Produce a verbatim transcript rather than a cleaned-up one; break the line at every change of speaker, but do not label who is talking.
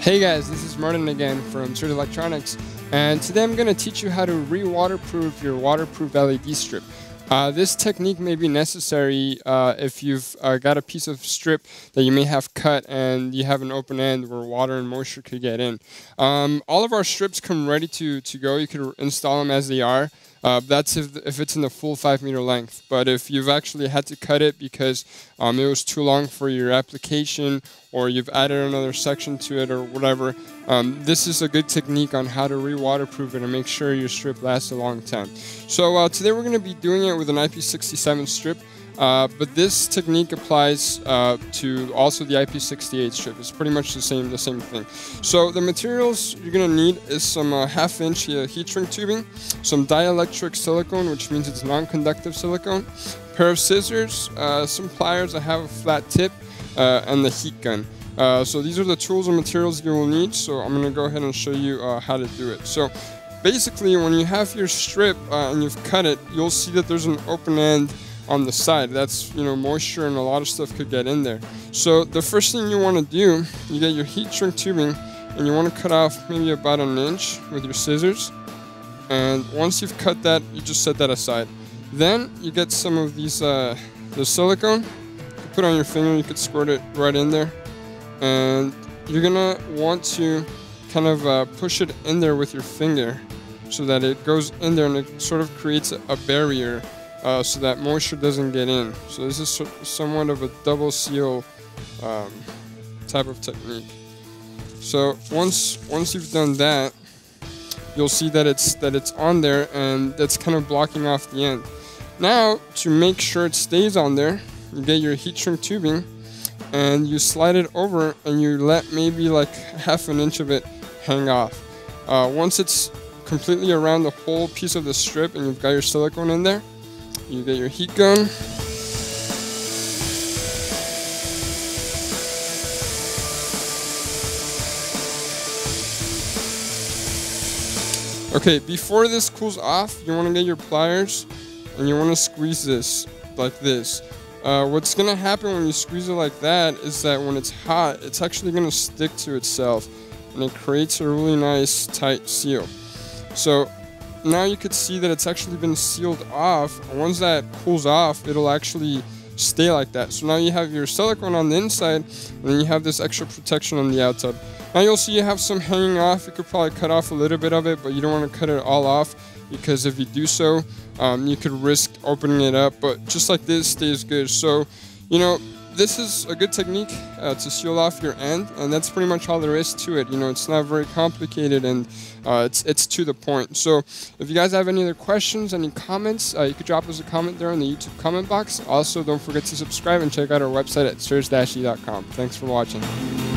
Hey guys, this is Martin again from Untitled Electronics, and today I'm going to teach you how to re-waterproof your waterproof L E D strip. Uh, this technique may be necessary uh, if you've uh, got a piece of strip that you may have cut and you have an open end where water and moisture could get in. Um, all of our strips come ready to, to go. You could install them as they are. Uh, that's if, if it's in the full five meter length. But if you've actually had to cut it because um, it was too long for your application, or you've added another section to it or whatever, um, this is a good technique on how to re-waterproof it and make sure your strip lasts a long time. So uh, today we're going to be doing it with an I P sixty-seven strip. Uh, but this technique applies uh, to also the I P sixty-eight strip. It's pretty much the same, the same thing. So the materials you're going to need is some uh, half inch uh, heat shrink tubing, some dielectric silicone, which means it's non-conductive silicone, a pair of scissors, uh, some pliers that have a flat tip, uh, and the heat gun. Uh, so these are the tools and materials you will need. So I'm going to go ahead and show you uh, how to do it. So basically, when you have your strip uh, and you've cut it, you'll see that there's an open end on the side. That's, you know, moisture and a lot of stuff could get in there. So the first thing you want to do, you get your heat shrink tubing and you want to cut off maybe about an inch with your scissors. And once you've cut that, you just set that aside. Then you get some of these, uh, the silicone, you put on your finger, you could squirt it right in there. And you're gonna want to kind of uh, push it in there with your finger so that it goes in there and it sort of creates a, a barrier uh, so that moisture doesn't get in. So this is so, somewhat of a double seal um, type of technique. So once once you've done that, you'll see that it's that it's on there and that's kind of blocking off the end. Now, to make sure it stays on there, you get your heat shrink tubing and you slide it over and you let maybe like half an inch of it hang off. Uh, once it's completely around the whole piece of the strip and you've got your silicone in there, you get your heat gun. Okay, before this cools off, you want to get your pliers and you want to squeeze this like this. Uh, what's going to happen when you squeeze it like that is that when it's hot, it's actually going to stick to itself and it creates a really nice tight seal. So now you could see that it's actually been sealed off, and once that cools off, it'll actually stay like that. So now you have your silicone on the inside and then you have this extra protection on the outside. Now you'll see you have some hanging off. You could probably cut off a little bit of it, but you don't want to cut it all off, because if you do so, um, you could risk opening it up. But just like this stays good. So, you know, this is a good technique uh, to seal off your end, and that's pretty much all there is to it. You know, it's not very complicated, and uh, it's it's to the point. So if you guys have any other questions, any comments, uh, you could drop us a comment there in the YouTube comment box. Also, don't forget to subscribe and check out our website at sirs dash e dot com. Thanks for watching.